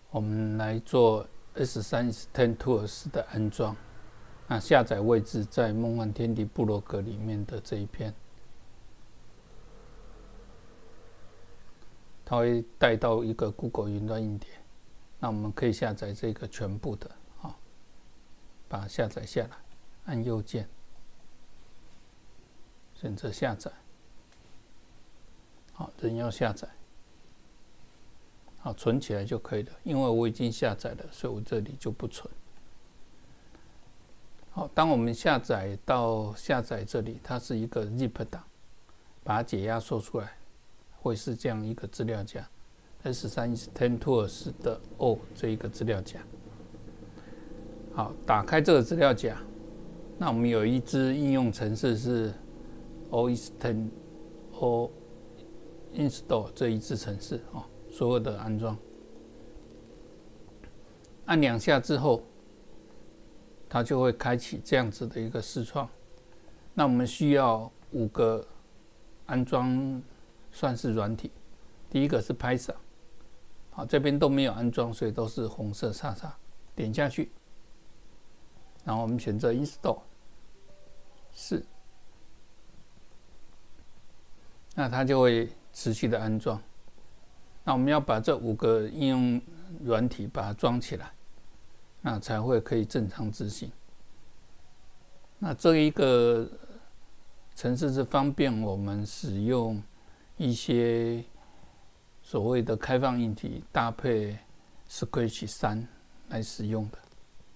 我们来做 S3 Extend Tools 的安装。那下载位置在梦幻天地部落格里面的这一篇，它会带到一个 Google 云端硬碟。那我们可以下载这个全部的，把它下载下来，按右键，选择下载。好，人要下载，好，存起来就可以了。因为我已经下载了，所以我这里就不存。好，当我们下载到下载这里，它是一个 zip 档，把它解压缩出来，会是这样一个资料夹 ，S3 Extend Tools 的 O 这一个资料夹。好，打开这个资料夹，那我们有一支应用程式是 OExtend O Install 这一支程式所有的安装，按2下之后，它就会开启这样子的一个视窗。那我们需要5个安装算是软体，第一个是 Python， 好，这边都没有安装，所以都是红色叉叉，点下去，然后我们选择 Install 4，那它就会持续的安装。那我们要把这5个应用软体把它装起来，那才会可以正常执行。那这一个程式是方便我们使用一些所谓的开放硬体搭配 Scratch 3来使用的。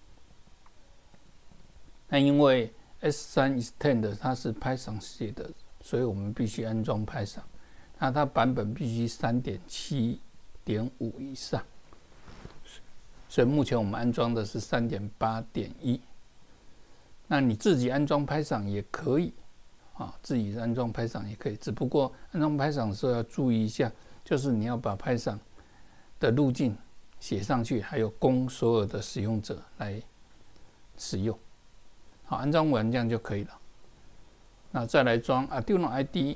那因为 S3 Extend 它是 Python 写的，所以我们必须安装 Python。那它版本必须 3.7.5 以上，所以目前我们安装的是 3.8.1。那你自己安装 Python 也可以，自己安装 Python 也可以，只不过安装 Python 的时候要注意一下，就是你要把 Python 的路径写上去，还有供所有的使用者来使用。好，安装完这样就可以了。那再来装 Arduino IDE。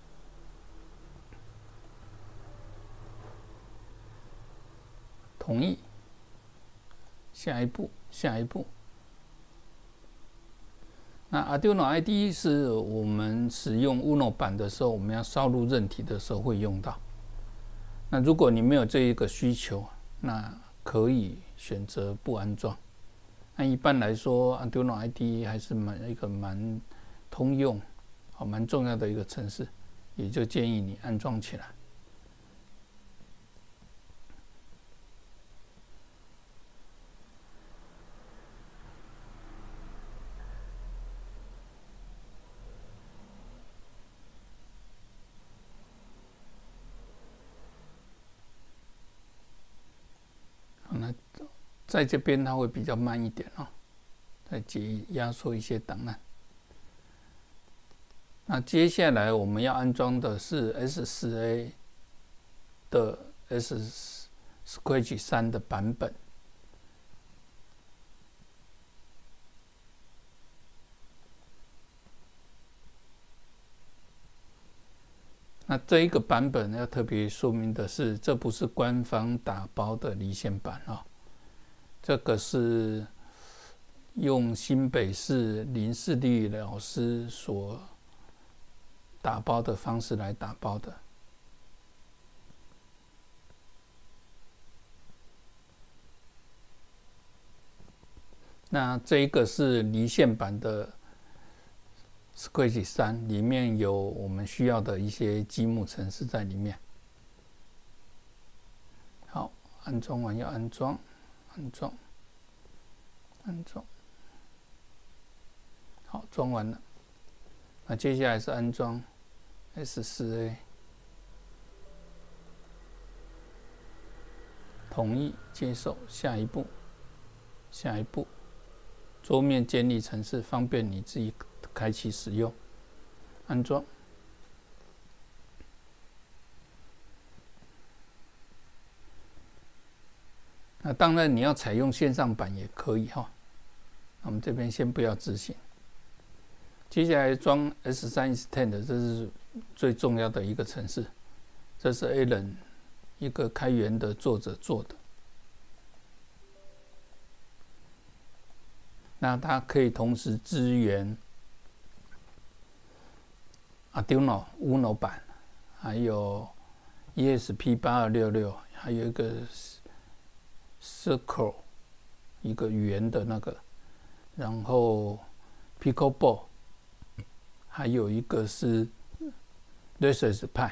同意，下一步。那 Arduino IDE 是我们使用 Uno 版的时候，我们要烧录韧体的时候会用到。那如果你没有这一个需求，那可以选择不安装。那一般来说 ，Arduino IDE 还是一个蛮通用、蛮重要的一个程式，也就建议你安装起来。那在这边它会比较慢一点再压缩一些档案。那接下来我们要安装的是 S4A 的 Scratch 3的版本。那这一个版本要特别说明的是，这不是官方打包的离线版这个是用新北市林世立老师所打包的方式来打包的。那这一个是离线版的Scratch 3，里面有我们需要的一些积木程式在里面。好，安装完要安装。好，装完了。那接下来是安装 S4A， 同意，接受，下一步。桌面建立程式，方便你自己开启使用。安装。那当然你要采用线上版也可以我们这边先不要执行。接下来装 S3 Extend， 这是最重要的一个程式，这是 Alan 一个开源的作者做的。 那它可以同时支援 Arduino Uno 版，还有 ESP8266，还有一个 Circle， 一个圆的那个，然后 Pickleball， 还有一个是 Raspberry Pi。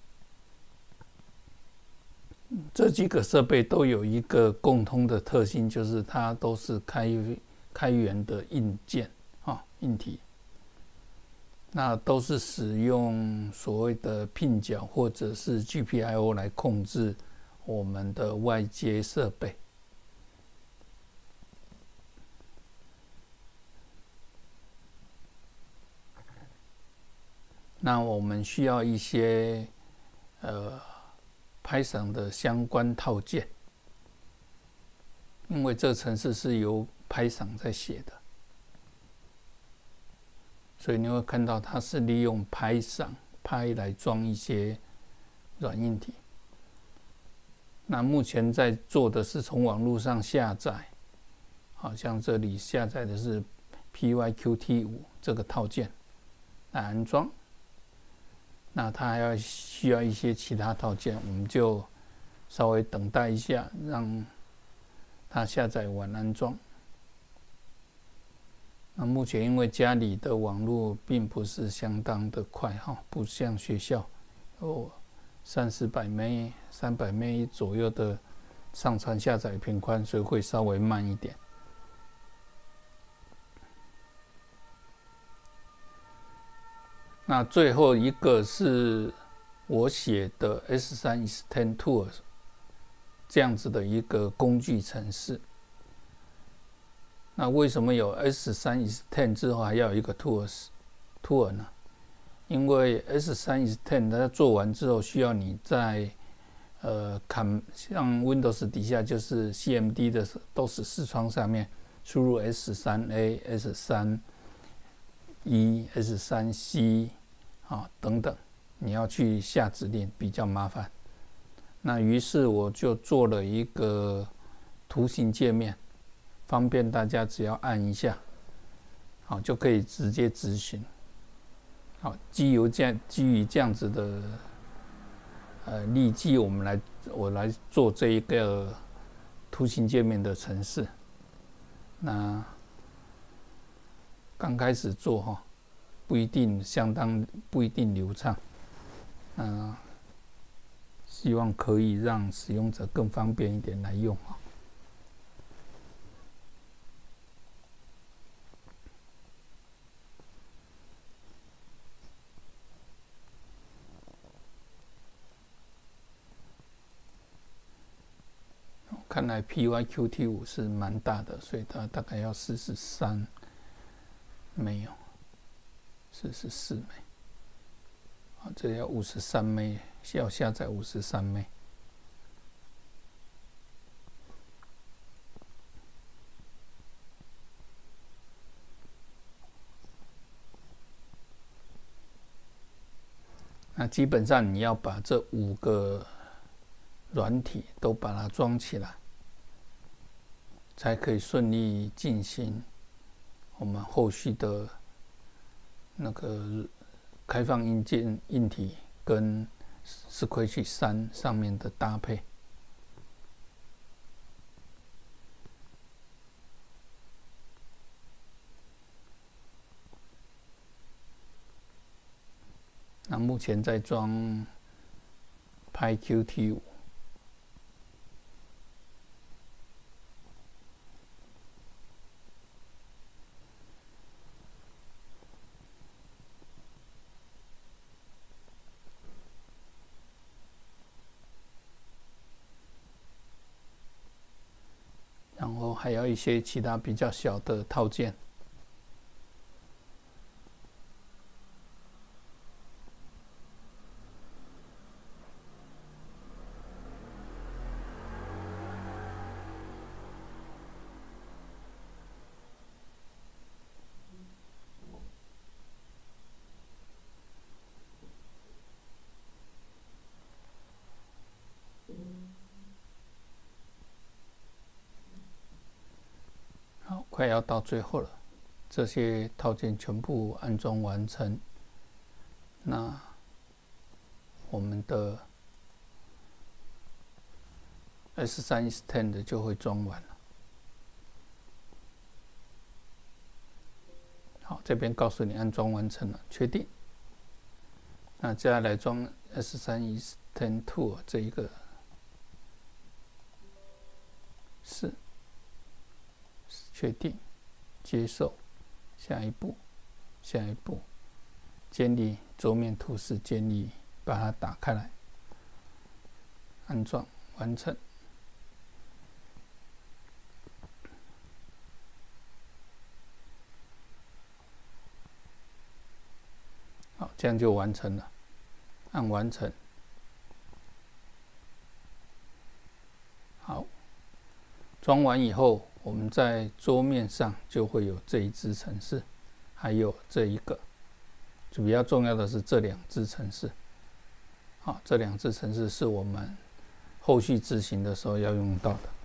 这几个设备都有一个共通的特性，就是它都是开源的硬件硬体，那都是使用所谓的拼角或者是 GPIO 来控制我们的外接设备。那我们需要一些Python 的相关套件，因为这程式是由 Python 在写的，所以你会看到它是利用 Python 来装一些软硬体。那目前在做的是从网络上下载，好像这里下载的是 PYQt5 这个套件来安装。那它还需要一些其他套件，我们就稍微等待一下，让它下载完安装。那目前因为家里的网络并不是相当的快不像学校有300-400 MB、300 MB 左右的上传下载频宽，所以会稍微慢一点。那最后一个是我写的 S3 Extend Tools 这样子的一个工具程式。那为什么有 S3 Extend 之后还要有一个 Tool 呢？因为 S3 Extend 它做完之后，需要你在像 Windows 底下就是 CMD 的DOS 视窗上面输入 S3A、S3E、S3C 等等，你要去下指令比较麻烦。那于是我就做了一个图形界面，方便大家只要按一下，就可以直接执行。基于这样子的例记，我来做这一个图形界面的程式。那刚开始做不一定流畅，希望可以让使用者更方便一点来用看来 PYQt5 是蛮大的，所以它大概要43 MB， 44 MB， 这要53 MB， 要下载53 MB。那基本上你要把这5个软体都把它装起来，才可以顺利进行我们后续的那个开放硬体跟 Scratch 3上面的搭配。那目前在装 PyQt5。然后还有一些其他比较小的套件。好， 快要到最后了，这些套件全部安装完成，那我们的 S3 Extend 就会装完了。好，这边告诉你安装完成了，确定。那接下来装 S3 Extend 2这一个是确定，接受，下一步，建立桌面图示，建立，把它打开来，安装完成。好，这样就完成了，按完成。好，装完以后，我们在桌面上就会有这一支程式，还有这一个。比较重要的是这2支程式。好，这2支程式是我们后续执行的时候要用到的。